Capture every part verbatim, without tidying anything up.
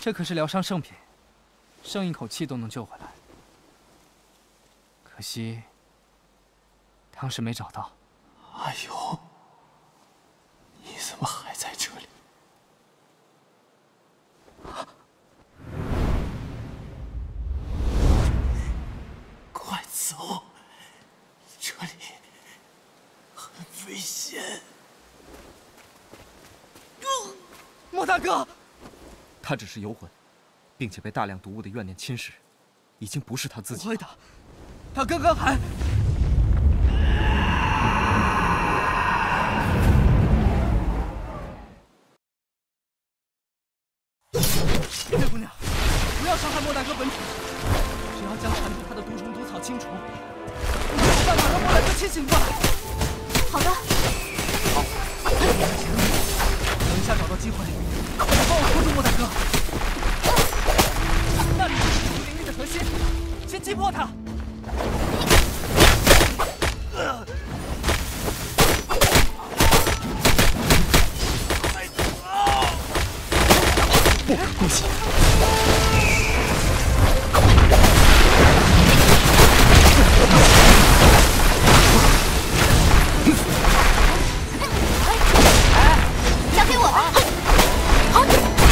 这可是疗伤圣品，剩一口气都能救回来。可惜，当时没找到。 阿尤，你怎么还在这里？快走，这里很危险。 莫大哥。 他只是游魂，并且被大量毒物的怨念侵蚀，已经不是他自己。 不会的，他刚刚还……月姑娘，不要伤害莫大哥本体，只要将缠住他的毒虫毒草清除，我就有办法让莫大哥清醒过来。 好的。 好，等一下找到机会，你帮我拖住莫大哥。 那里就是毒灵力的核心，先击破它。 不可攻击。 交给我吧。好。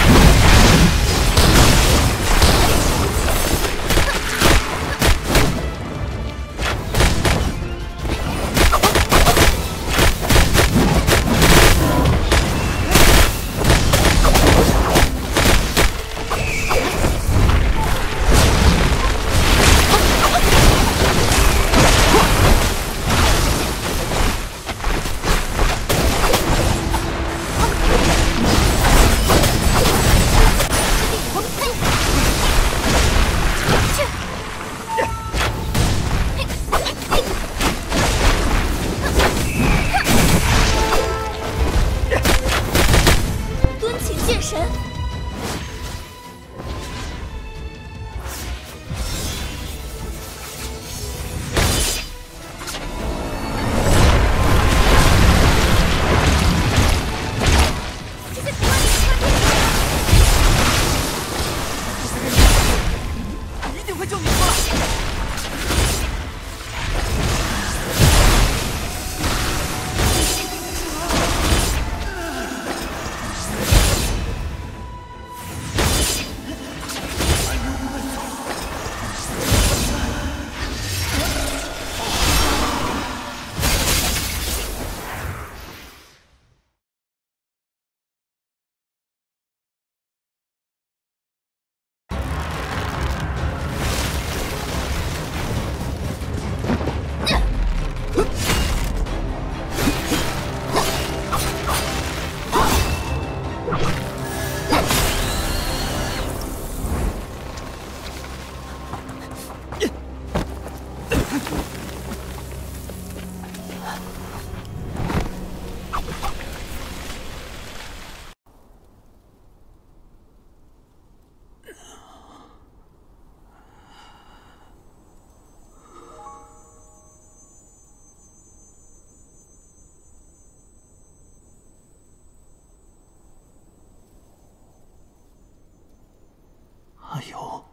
阿尤，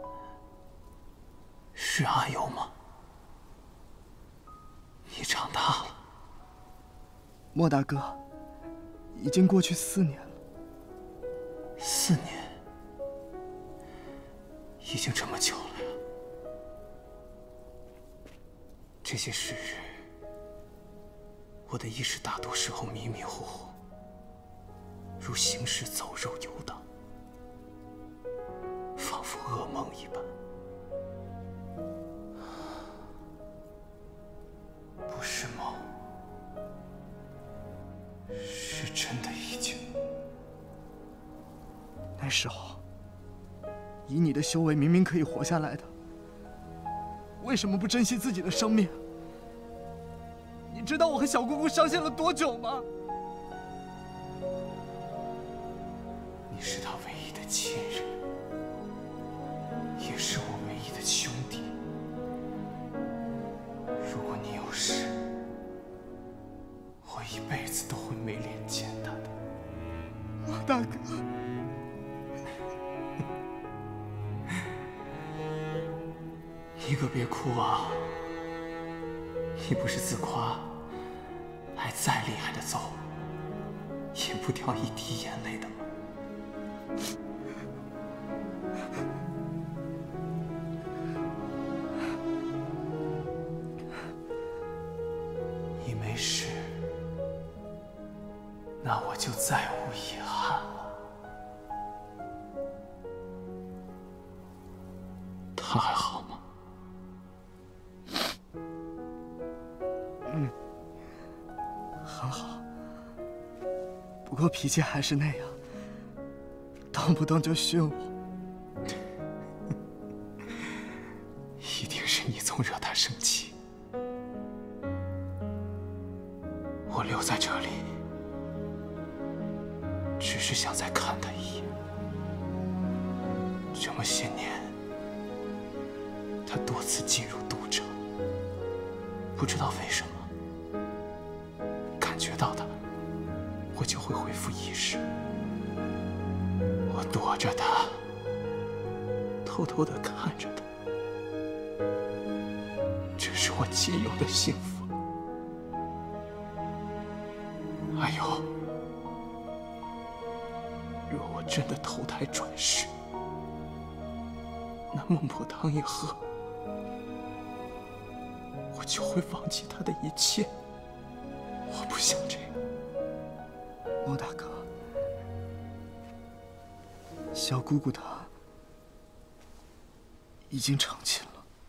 是阿尤吗？你长大了。 莫大哥，已经过去四年了。 四年，已经这么久了呀。这些时日，我的意识大多时候迷迷糊糊，如行尸走肉游荡。 仿佛噩梦一般，不是梦，是真的已经。 那时候，以你的修为，明明可以活下来的，为什么不珍惜自己的生命？你知道我和小姑姑伤心了多久吗？ 你是他唯一的亲人。 也是我唯一的兄弟。如果你有事，我一辈子都会没脸见他的。 莫大哥， 你可别哭啊！你不是自夸，爱再厉害的揍，也不掉一滴眼泪的吗？你没事，那我就再无遗憾了。他还好吗？ 嗯，很好。不过脾气还是那样，动不动就训我。 一定是你总惹他生气。我留在这里，只是想再看他一眼。这么些年，他多次进入赌城，不知道为什么，感觉到他，我就会恢复意识。我躲着他，偷偷地看着他，这是我仅有的幸福。还有，若我真的投胎转世，那孟婆汤一喝，我就会忘记他的一切。我不想这样。 孟大哥，小姑姑她已经成亲了。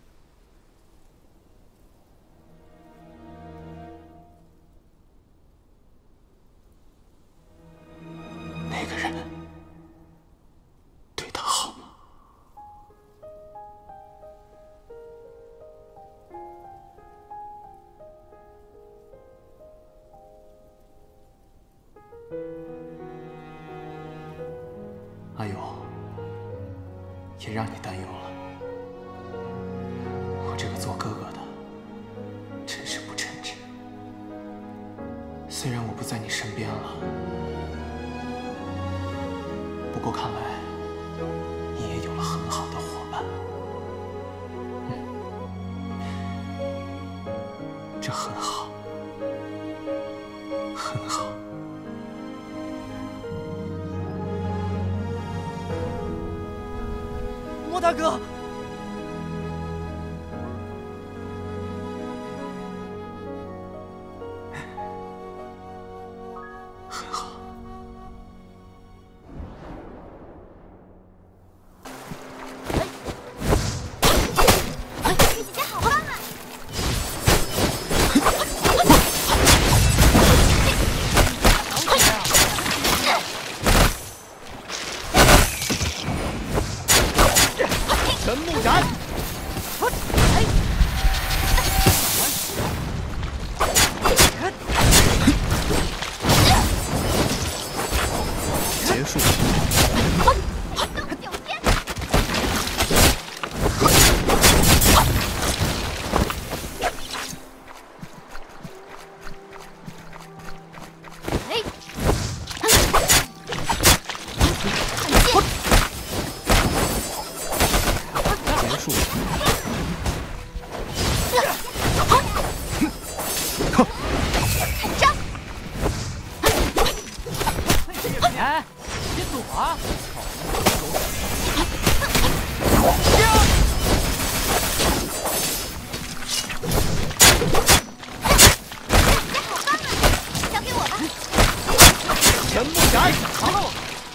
那个人对她好吗？阿勇，也让你担忧了。我这个做哥哥的，真是不称职。虽然我不在你身边了，不过看来你也有了很好的伙伴。嗯，这很好，很好。 莫大哥， 很好。 哎，姐姐好棒啊！ 神木斩！结束。 哎，别躲啊！ 交给我吧。 神木斩！好。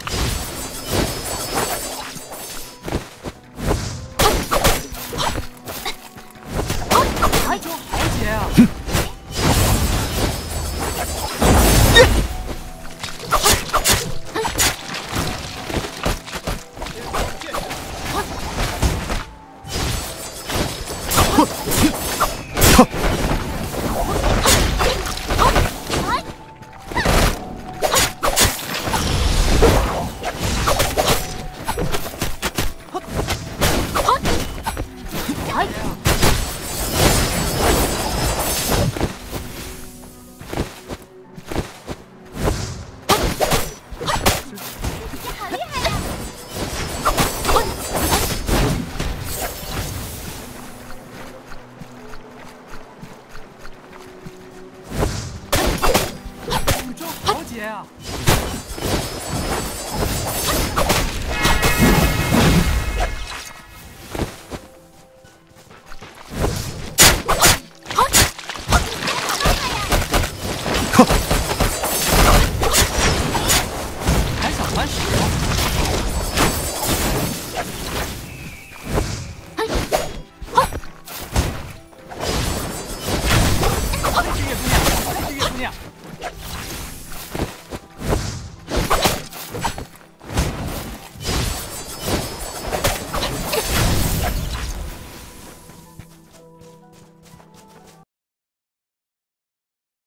还真豪杰啊！ 啊？还想还手？这是月姑娘，这是月姑娘。